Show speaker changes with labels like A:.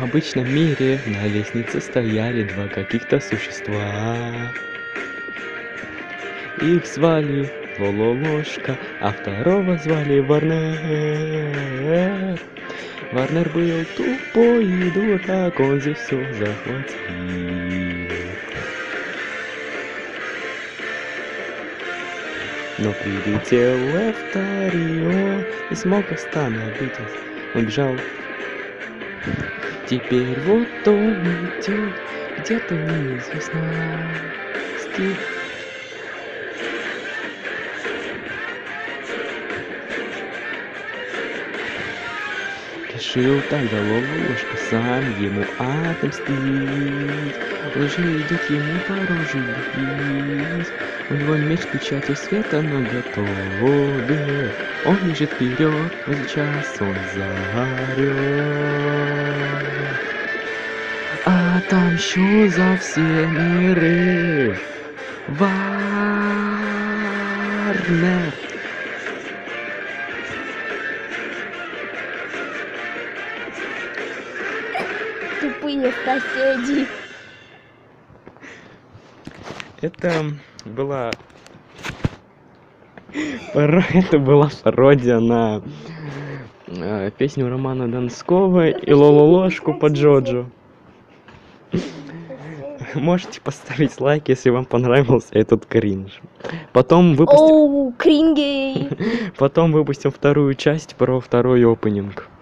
A: обычном мире на лестнице стояли два каких-то существа. Их звали Лололошка, а второго звали Варнер. Варнер был тупой и дурак, он здесь все захватил. Но прилетел Эфтарион, не смог остановить, он бежал. Теперь вот он идет, где-то неизвестно. Стих. Решил тогда Лололошка сам ему отомстить. Уже идет ему по роже бить. У него меч печати света наготове. Он бежит вперед, но сейчас он заорет. Отомщу за все миры. Варнер.
B: Тупые соседи.
A: Это была пародия на песню Романа Донского и Лололошку по Джоджо. Можете поставить лайк, если вам понравился этот кринж. Потом
B: Оу, крингей.
A: выпустим вторую часть про второй опенинг.